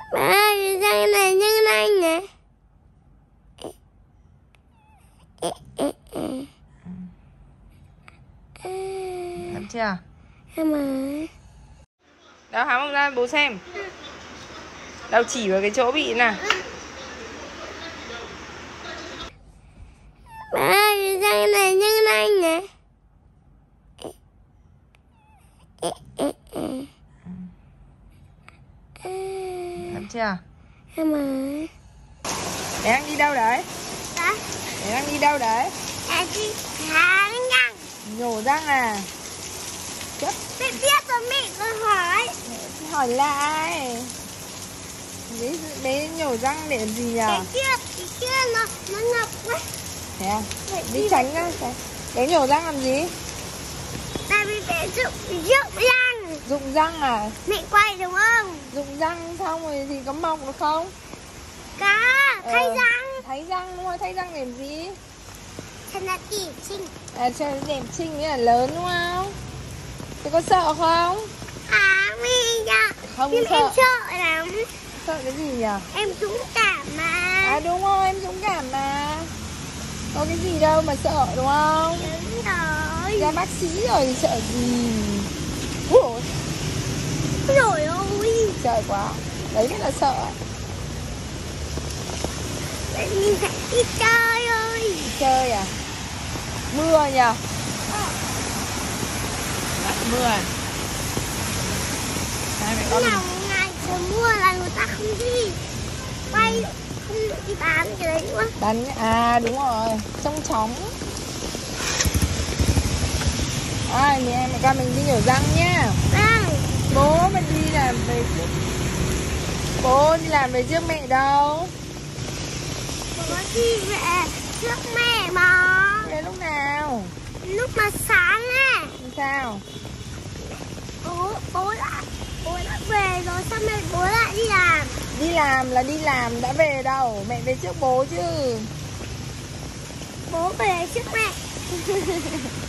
Mẹ ơi, răng này như này nè. Làm chưa? Em ơi. Đó, há mồm ra bố xem. Đâu chỉ vào cái chỗ bị nè. Mẹ ơi, răng này như này nè. Làm chưa? Em ơi. Mẹ đang đi đâu đấy? Đó. Mẹ đang đi đâu đấy? Em đi khá răng. Nhổ răng à? Chết. Mẹ biết rồi, mẹ con hỏi. Mẹ hỏi lại. Bé nhổ răng để làm gì nhỉ? Cái kia nó ngập quá. Thế à? Đi tránh á. Bé nhổ răng làm gì? Tại vì bé rụng răng. Rụng răng à? Mẹ quay đúng không? Rụng răng xong rồi thì có mọc được không? Có, thay răng. Thay răng đúng không? Thay răng để làm gì? Thật là tỉ xinh. À, cho nó đẹp xinh nghĩa là lớn đúng không? Thế có sợ không? À, mẹ dạ. Không Nhưng sợ. em sợ lắm. Sợ cái gì nhỉ? Em dũng cảm mà. À đúng rồi, em dũng cảm mà. Có cái gì đâu mà sợ đúng không? Đúng rồi. Ra bác sĩ rồi thì sợ gì? Ủa, Rồi ôi. trời quá. Đấy mới là sợ. Mình phải đi chơi ơi. Đi chơi à? Mưa nhỉ? Lại mưa à? Hai mẹ con Nào ngày trời mưa là người ta không đi. Quay không được đi bán cái đấy nữa. đánh. À đúng rồi, trông chóng. Ai mẹ con mình đi nhổ răng nhá. Vâng. Bố mình đi làm về trước. Bố đi làm về trước mẹ đâu. Bố đi về trước mẹ mà. Về lúc nào? Lúc mà sáng á. Sao? Bố đã về rồi, sao mẹ bố lại đi làm? Đi làm là đi làm, đã về đâu. Mẹ về trước bố chứ. Bố về trước mẹ.